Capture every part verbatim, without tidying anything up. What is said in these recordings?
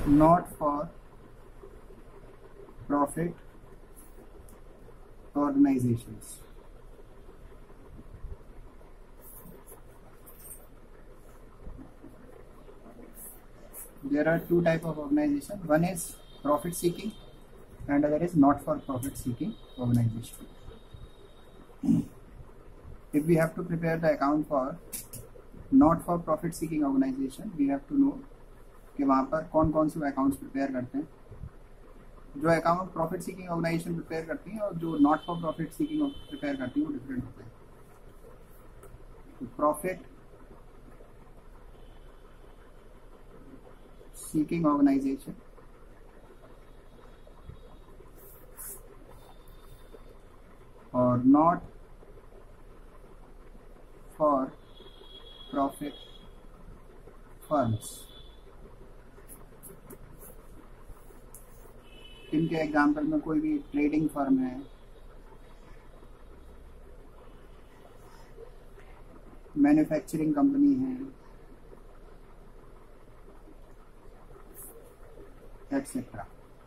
not for profit organizations. There are two type of organization. One is profit seeking and other is not for profit seeking organization. If we have to prepare the account for not for profit seeking organization, we have to know कि वहाँ पर कौन कौन से accounts prepare करते हैं. जो account profit seeking organisation prepare करती हैं और जो not for profit seeking prepare करती हैं वो डिफरेंट होते हैं. प्रॉफिट सीकिंग ऑर्गेनाइजेशन और नॉट फॉर प्रॉफिट फर्म्स. इनके एग्जाम्पल में कोई भी ट्रेडिंग फर्म है, मैन्युफैक्चरिंग कंपनी है, एक्सेट्रा.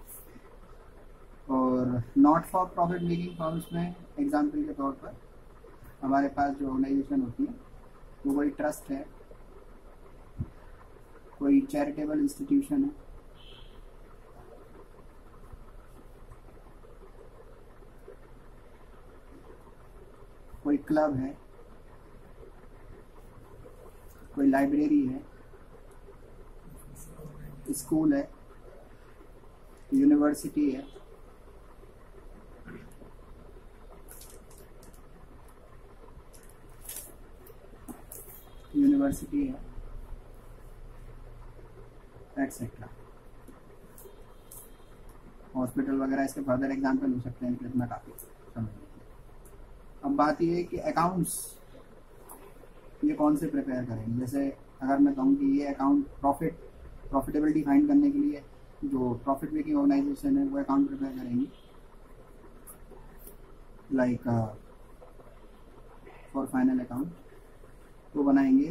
और not for profit making firms में एग्जाम्पल के तौर पर हमारे पास जो ऑर्गेनाइजेशन होती है वो कोई ट्रस्ट है, कोई चैरिटेबल इंस्टीट्यूशन है, कोई क्लब है, कोई लाइब्रेरी है, स्कूल है, यूनिवर्सिटी है, यूनिवर्सिटी है, एक्सेट्रा. हॉस्पिटल वगैरह इसके फर्दर एग्जाम्पल हो सकते हैं, इतना काफी समझ. अब बात ये है कि अकाउंट्स ये कौन से प्रिपेयर करेंगे. जैसे अगर मैं कहूँ कि ये अकाउंट प्रॉफिट प्रॉफिटेबिलिटी फाइंड करने के लिए जो प्रॉफिट मेकिंग ऑर्गेनाइजेशन है वो अकाउंट प्रिपेयर करेंगी, लाइक फॉर फाइनल अकाउंट वो बनाएंगे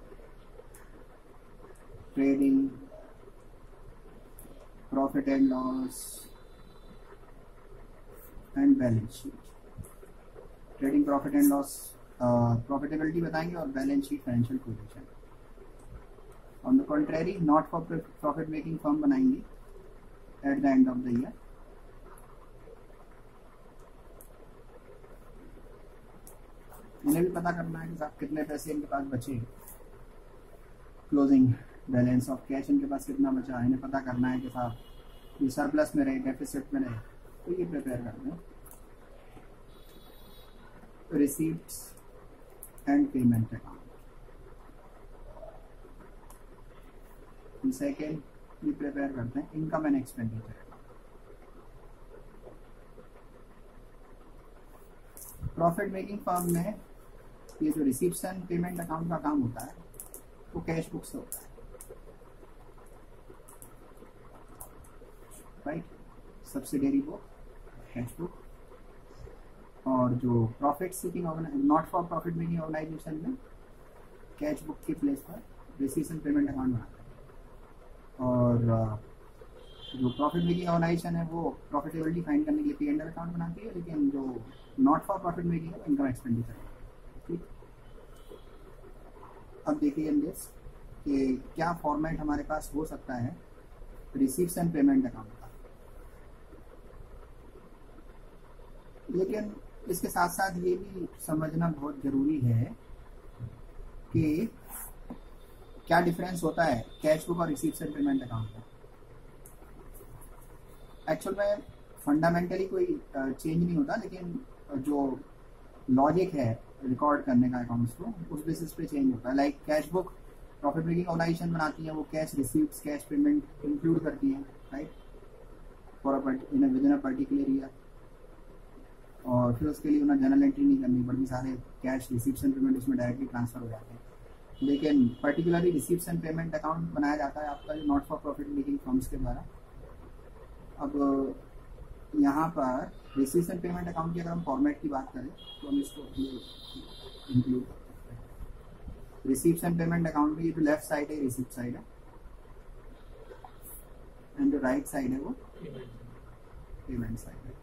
trading profit and loss and balance sheet. Trading profit and loss profitability बताएंगे और balance sheet financial position. On the contrary not for profit making firm बनाएंगे at the end of the year. इन्हें भी पता करना है कि साहब कितने पैसे इनके पास बचे, क्लोजिंग बैलेंस ऑफ कैश इनके पास कितना बचा. इन्हें पता करना है कि साहब ये सरप्लस में रहे, डेफिसिट में रहे, तो ये प्रिपेयर करते हैं. Receipts and payment account. Second ये प्रिपेयर करते हैं income and expenditure account. Profit making firm में ये जो रिसीप्ट्स एंड पेमेंट अकाउंट का काम होता है वो कैश बुक से होता है, right. Subsidiary book, cash book. और जो profit seeking not for profit making organisation में कैश बुक के प्लेस पर रिसीप्ट्स एंड पेमेंट अकाउंट बनाते हैं. और जो प्रॉफिट मेकिंग ऑर्गेनाइजेशन है वो प्रॉफिटेबिलिटी फाइंड करने के लिए पी एंड एल अकाउंट बनाती है, लेकिन जो नॉट फॉर प्रॉफिट मेकिंग है इनकम एक्सपेंडिचर है. ठीक. अब देखिए इन दिस कि क्या फॉर्मेट हमारे पास हो सकता है रिसीप्ट्स एंड पेमेंट अकाउंट का. लेकिन इसके साथ साथ ये भी समझना बहुत जरूरी है कि क्या डिफरेंस होता है कैश बुक और रिसीप्ट्स एंड पेमेंट अकाउंट का. एक्चुअल में फंडामेंटली कोई चेंज नहीं होता, लेकिन जो लॉजिक है रिकॉर्ड करने का अकाउंट्स को उस बेसिस पे चेंज होता है. Like cash book profit making organisation बनाती है, वो cash receipts cash payment include करती हैं, right, for in within a particular year. और फिर उसके लिए उन्हें जनरल एंट्री नहीं करनी पड़ती, सारे कैश रिसीप्ट्स एंड पेमेंट उसमें डायरेक्टली ट्रांसफर हो जाते हैं. लेकिन particularly receipts and payment account बनाया जाता है आपका not for profit making firms के द्वारा. अब यहाँ पर रिसीप्ट्स एंड पेमेंट अकाउंट की अगर हम फॉर्मेट की बात करें तो हम इसको इंक्लूड करते हैं. रिसीप्ट्स एंड पेमेंट अकाउंट में ये जो लेफ्ट साइड है रिसीप्ट साइड है, जो राइट साइड है वो पेमेंट साइड है।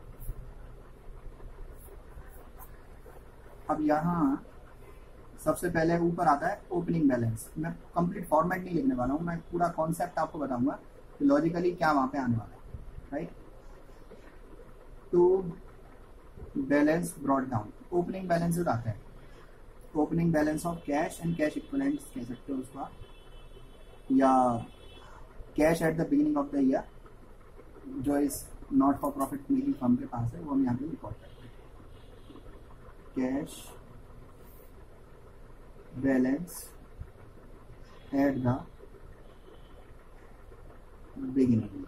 अब यहाँ सबसे पहले ऊपर आता है ओपनिंग बैलेंस। मैं कंप्लीट फॉर्मेट नहीं लिखने वाला हूँ, मैं पूरा कॉन्सेप्ट आपको बताऊंगा कि लॉजिकली क्या वहाँ पे आने वाला है, right. To balance brought down, opening balance जो आता है, opening balance of cash and cash equivalents कह सकते हो उसका, या cash at the beginning of the year जो इस not for profit making firm के पास है, वो हम यहाँ पे रिकॉर्ड करते हैं। Cash balance at the beginning,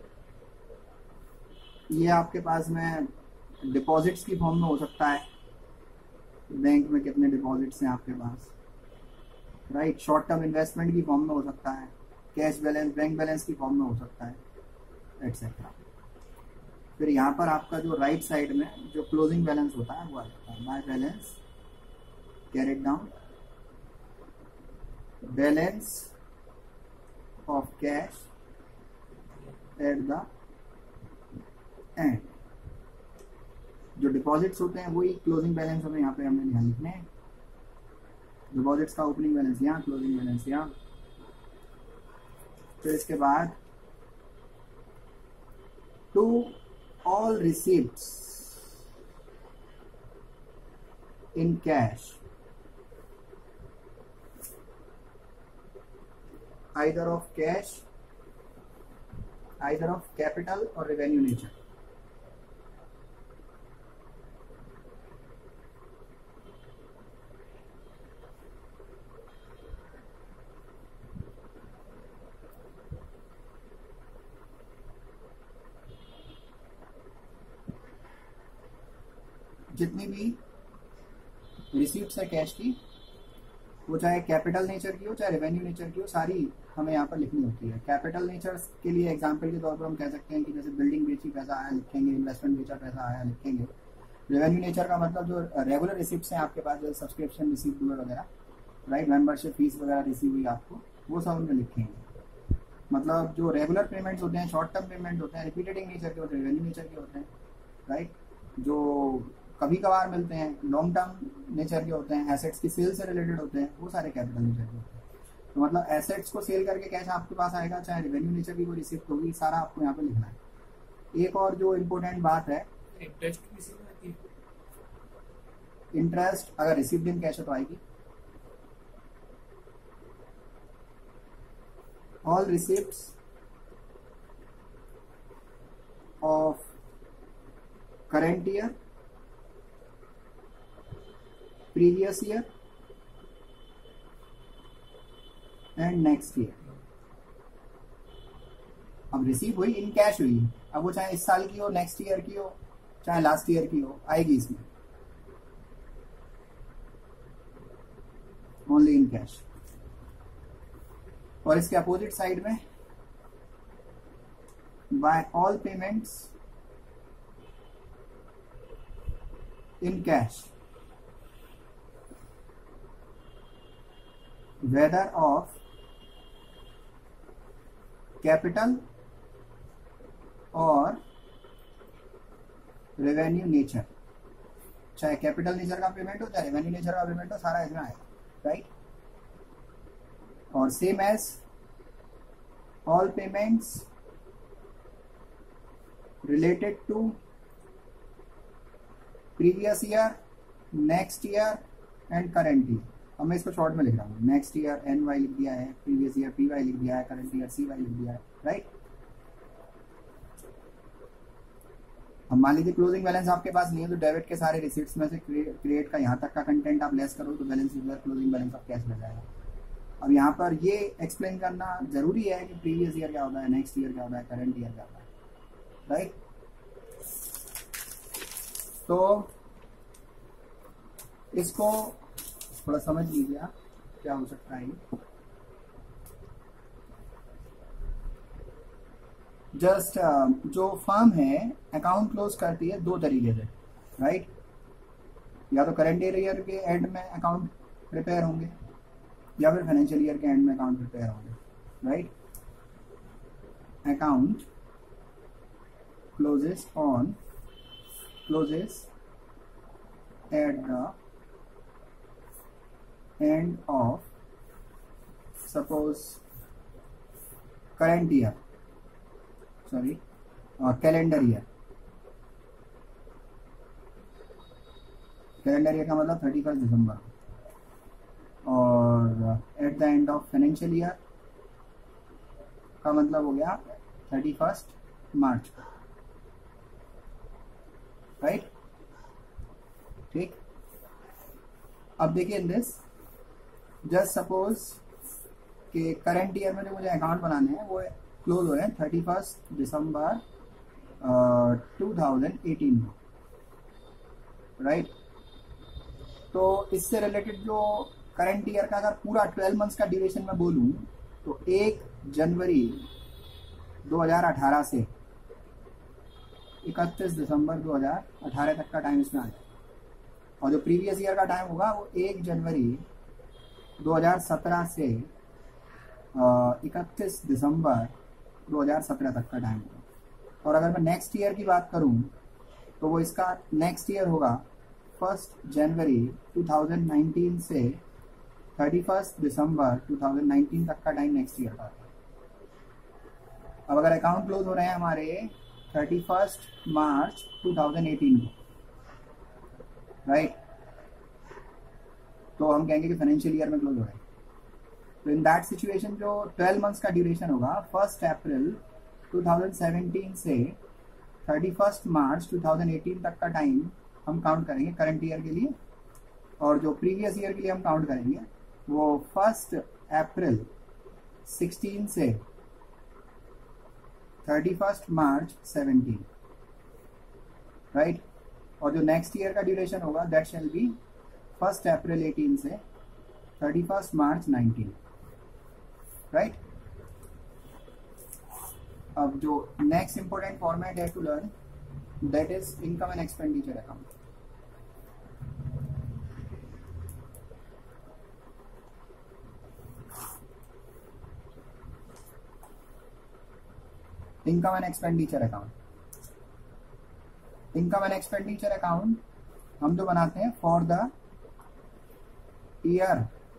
ये आपके पास में डिपॉजिट्स की फॉर्म में हो सकता है, बैंक में कितने डिपॉजिट्स हैं आपके पास, राइट। शॉर्ट टर्म इन्वेस्टमेंट की फॉर्म में हो सकता है, कैश बैलेंस बैंक बैलेंस की फॉर्म में हो सकता है, एटसेट्रा। फिर यहाँ पर आपका जो राइट साइड में जो क्लोजिंग बैलेंस होता है वो आ जाता है, by balance carried down balance of cash at the end. जो डिपॉजिट्स होते हैं वही क्लोजिंग बैलेंस हमें यहाँ पे हमने ध्यान लिखने हैं। डिपॉजिट्स का ओपनिंग बैलेंस यहाँ, क्लोजिंग बैलेंस यहाँ। फिर इसके बाद to all receipts in cash either of cash, either of capital or revenue nature। जितनी भी रिसीप्ट्स है कैश की, वो चाहे कैपिटल नेचर की हो चाहे रेवेन्यू नेचर की हो, सारी हमें यहाँ पर लिखनी होती है। कैपिटल नेचर के लिए एग्जांपल के तौर पर हम कह सकते हैं कि जैसे बिल्डिंग बेची पैसा आया लिखेंगे, इन्वेस्टमेंट बेचा पैसा आया लिखेंगे। रेवेन्यू नेचर का मतलब जो रेगुलर रिसिप्ट्स हैं आपके पास, जैसे सब्सक्रिप्शन रिसीप्ट हुए वगैरह, राइट, मेंबरशिप फीस वगैरह रिसीव हुई आपको, वो सब हमने लिखेंगे। मतलब जो रेगुलर पेमेंट्स होते हैं, शॉर्ट टर्म पेमेंट होते हैं, रिपीटेड नेचर के होते हैं, रेवेन्यू नेचर के होते हैं, राइट। जो कभी कभार मिलते हैं, लॉन्ग टर्म नेचर के होते हैं, एसेट्स की सेल से रिलेटेड होते हैं, वो सारे कैपिटल नेचर के होते हैं। तो मतलब एसेट्स को सेल करके कैश आपके पास आएगा, चाहे रेवेन्यू नेचर की कोई रिसिप्ट होगी, सारा आपको यहाँ पे लिखना है। एक और जो इम्पोर्टेंट बात है, इंटरेस्ट इंटरेस्ट अगर रिसिप्ट इन कैश है तो आएगी। All receipts of current year, previous year and next year। अब रिसीव हुई इन कैश हुई, अब वो चाहे इस साल की हो, नेक्स्ट ईयर की हो, चाहे लास्ट ईयर की हो, आएगी इसमें ओनली इन कैश। और इसके अपोजिट साइड में by all payments in cash whether of capital और रेवेन्यू नेचर, चाहे कैपिटल नेचर का पेमेंट हो चाहे रेवेन्यू नेचर का पेमेंट हो, सारा इसमें आएगा, राइट। और same as all payments related to previous year, next year and current year. अब मैं इसको शॉर्ट में लिख रहा हूँ, नेक्स्ट ईयर एन वाई लिख दिया है, प्रीवियस ईयर पी वाई लिख दिया है, करंट ईयर सी वाई लिख दिया है, राइट। अब मान लीजिए क्लोजिंग बैलेंस आपके पास नहीं है, तो डेबिट के सारे रिसीट्स में से क्रिएट का यहाँ तक का कंटेंट आप लेस करो तो balance closing balance of cash मिल जाएगा। अब यहाँ पर ये एक्सप्लेन करना जरूरी है कि प्रीवियस ईयर क्या होता है, नेक्स्ट ईयर क्या होता है, करंट ईयर क्या होता है, राइट। तो इसको थोड़ा समझ लीजिए आप क्या हो सकता है। जस्ट uh, जो फर्म है अकाउंट क्लोज करती है दो तरीके से, राइट। या तो करेंट ईयर के एंड में अकाउंट प्रिपेयर होंगे या फिर फाइनेंशियल ईयर के एंड में अकाउंट प्रिपेयर होंगे, right. Account closes on closes at the end of suppose current year, sorry uh, calendar year. Calendar year का मतलब थर्टी फर्स्ट दिसंबर, और at the end of financial year का मतलब हो गया थर्टी फर्स्ट मार्च, right? ठीक, अब देखिए इन दिस जस्ट सपोज कि करंट ईयर में जो मुझे अकाउंट बनाने हैं वो क्लोज हो रहे हैं thirty first December two thousand eighteen में, राइट? तो इससे रिलेटेड जो करंट ईयर का अगर पूरा ट्वेल्व मंथ्स का ड्यूरेशन में बोलूं तो एक जनवरी दो हज़ार अठारह से इकतीस दिसंबर दो हज़ार अठारह तक का टाइम इसमें आ जाएगा, और जो प्रीवियस ईयर का टाइम होगा वो एक जनवरी दो हज़ार सत्रह से इकतीस दिसंबर दो हज़ार सत्रह तक का टाइम होगा। और अगर मैं नेक्स्ट ईयर की बात करूं तो वो इसका नेक्स्ट ईयर होगा first January two thousand nineteen से thirty first December two thousand nineteen तक का टाइम नेक्स्ट ईयर का। अब अगर अकाउंट क्लोज हो रहे हैं हमारे thirty first March two thousand eighteen को, राइट, तो हम कहेंगे कि फाइनेंशियल ईयर में क्लोज हो रहे हैं। तो इन दैट सिचुएशन जो ट्वेल्व मंथ्स का ड्यूरेशन होगा first April two thousand seventeen से thirty first March two thousand eighteen तक का टाइम हम काउंट करेंगे करंट ईयर के लिए, और जो प्रीवियस ईयर के लिए हम काउंट करेंगे वो फर्स्ट अप्रैल सिक्सटीन से thirty first March seventeen, right? और जो नेक्स्ट ईयर का ड्यूरेशन होगा that shall be first April eighteen से thirty first March nineteen, right? अब जो नेक्स्ट इंपॉर्टेंट फॉर्मेट है to learn that is income and expenditure account. Income and expenditure account. Income and expenditure account हम तो बनाते हैं for the year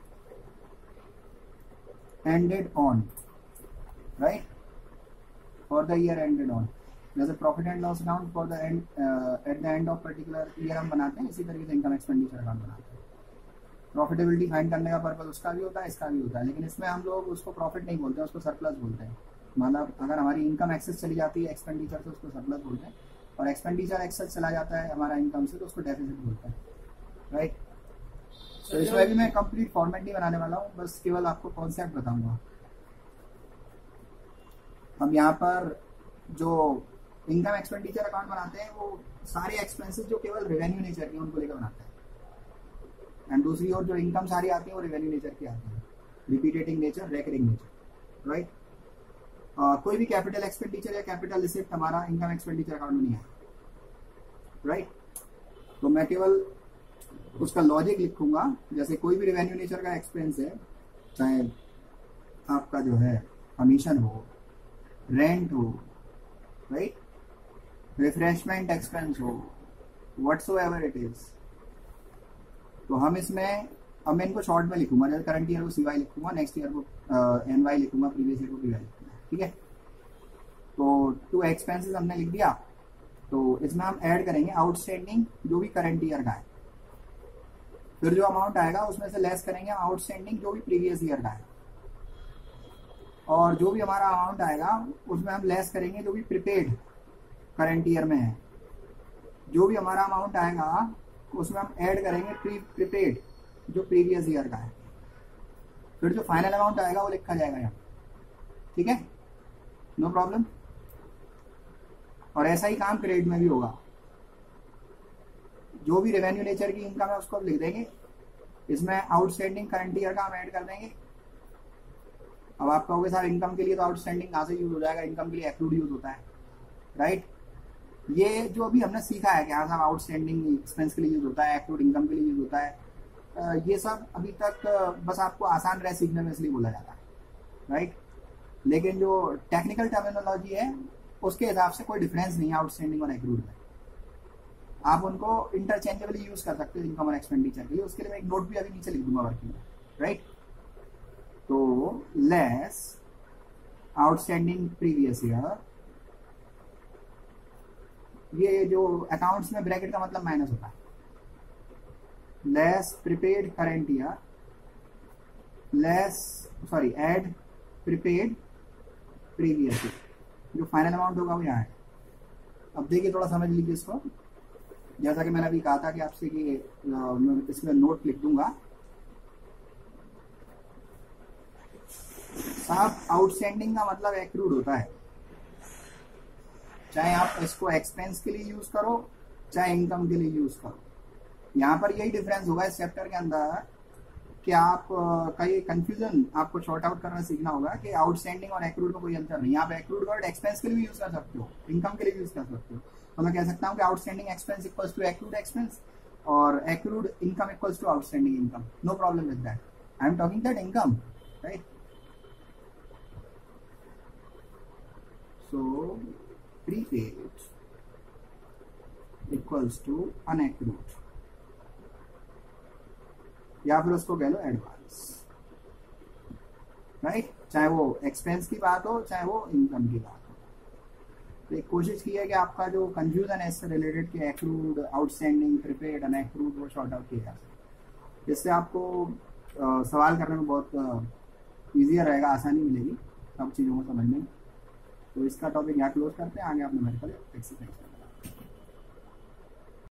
ended on, right? For the year ended on. जैसे profit and loss account for the end at the end of particular year हम बनाते हैं, इसी तरीके से इनकम एक्सपेंडिचर अकाउंट बनाते हैं। प्रॉफिटेबिलिटी फाइंड करने का पर्पज उसका भी होता है, इसका भी होता है, लेकिन इसमें हम लोग उसको प्रॉफिट नहीं बोलते हैं, उसको सरप्लस बोलते हैं। मतलब अगर हमारी इनकम एक्सेस चली जाती है एक्सपेंडिचर से उसको सरप्लस बोलते हैं, और एक्सपेंडिचर एक्सेस चला जाता है हमारा इनकम से तो उसको डेफिसिट बोलते हैं, राइट? तो इसमें भी मैं कंप्लीट फॉर्मेट नहीं बनाने वाला हूँ, बस केवल आपको कॉन्सेप्ट बताऊंगा। हम यहाँ पर जो इनकम एक्सपेंडिचर अकाउंट बनाते हैं वो सारे एक्सपेंसेस जो केवल रेवेन्यू नेचर के उनको लेकर बनाते हैं, एंड दूसरी ओर जो इनकम सारी आती है वो रेवेन्यू नेचर की आती है, repeating nature, recurring nature, right? कोई भी कैपिटल एक्सपेंडिचर या कैपिटल रिसिप्ट हमारा इनकम एक्सपेंडिचर अकाउंट में नहीं है, राइट? तो मैं केवल उसका लॉजिक लिखूंगा। जैसे कोई भी रेवेन्यू नेचर का एक्सपेंस है, चाहे आपका जो है कमीशन हो, रेंट हो, राइट, रिफ्रेशमेंट एक्सपेंस हो, व्हाट्सोएवर इट इज, तो हम इसमें, अब मैं इनको शॉर्ट में लिखूंगा, जैसे करंट ईयर को सीवाई लिखूंगा, नेक्स्ट ईयर को एन वाई लिखूंगा, प्रीवियस ईयर को पीवाई लिखूंगा, ठीक है? तो टू एक्सपेंसेस हमने लिख दिया, तो इसमें हम ऐड करेंगे आउटस्टैंडिंग जो भी करंट ईयर का है, फिर जो अमाउंट आएगा उसमें से लेस करेंगे आउटस्टैंडिंग जो भी प्रीवियस ईयर का है, और जो भी हमारा अमाउंट आएगा उसमें हम लेस करेंगे जो भी प्रीपेड करंट ईयर में है। जो भी हमारा अमाउंट आएगा उसमें हम ऐड करेंगे प्री प्रीपेड जो प्रीवियस ईयर का है, फिर जो फाइनल अमाउंट आएगा वो लिखा जाएगा यहाँ, ठीक है? No problem. और ऐसा ही काम क्रेडिट में भी होगा, जो भी रेवेन्यू नेचर की इनकम है उसको लिख देंगे, इसमें आउटस्टैंडिंग करंट ईयर का हम ऐड कर देंगे। अब आप कहोगे सर इनकम के लिए तो आउटस्टैंडिंग कहाँ से यूज हो जाएगा, इनकम के लिए एक्रूड यूज होता है, राइट? ये जो अभी हमने सीखा है कि हाँ साहब आउटस्टैंडिंग एक्सपेंस के लिए यूज होता है, एक्रूड इनकम के लिए यूज होता है, ये सब अभी तक बस आपको आसान रहे सीखने में इसलिए बोला जाता है, राइट? लेकिन जो टेक्निकल टर्मिनोलॉजी है उसके हिसाब से कोई डिफरेंस नहीं है आउटस्टैंडिंग और एक्रूड में। आप उनको इंटरचेंजेबली यूज कर सकते हो इनकम और एक्सपेंडिचर के लिए। उसके लिए मैं एक नोट भी अभी नीचे लिख दूंगा वर्किंग में, राइट। तो लेस आउटस्टैंडिंग प्रीवियस ईयर, ये जो अकाउंट्स में ब्रैकेट का मतलब माइनस होता है, less prepaid current year, less sorry add prepaid previous year, जो फाइनल अमाउंट होगा वो यहाँ है। अब देखिए थोड़ा समझ लीजिए इसको। जैसा कि मैंने अभी कहा था कि आपसे कि मैं इसमें नोट लिख दूंगा। साहब आउटस्टैंडिंग का मतलब एक्रूड होता है, चाहे आप इसको एक्सपेंस के लिए यूज करो चाहे इनकम के लिए यूज करो। यहाँ पर यही डिफरेंस होगा इस चैप्टर के अंदर कि आप का ये कंफ्यूजन आपको शॉर्ट आउट करना सीखना होगा कि आउटस्टैंडिंग और एक्रूड में कोई अंतर नहीं। आप एक्रूड वर्ड एक्सपेंस के लिए भी यूज कर सकते हो, इनकम के लिए यूज कर सकते हो। तो मैं कह सकता हूँ कि outstanding expense equals to accrued expense और accrued income equals to outstanding income. No problem with that, I am talking that income, right. So prepaid equals to unaccrued, या फिर उसको कह लो एडवांस, राइट। चाहे वो एक्सपेंस की बात हो चाहे वो इनकम की बात हो। तो एक कोशिश की है कि आपका जो कंफ्यूजन है इससे रिलेटेड कि एक्रूड, आउटस्टैंडिंग, प्रीपेड, अनएक्रूड, वो शॉर्ट आउट किया जा सके। इससे आपको आ, सवाल करने में बहुत ईजियर रहेगा, आसानी मिलेगी सब चीज़ों को समझने में। तो इसका टॉपिक यहाँ क्लोज करते हैं, आगे आपने मेरे को एक्सरसाइज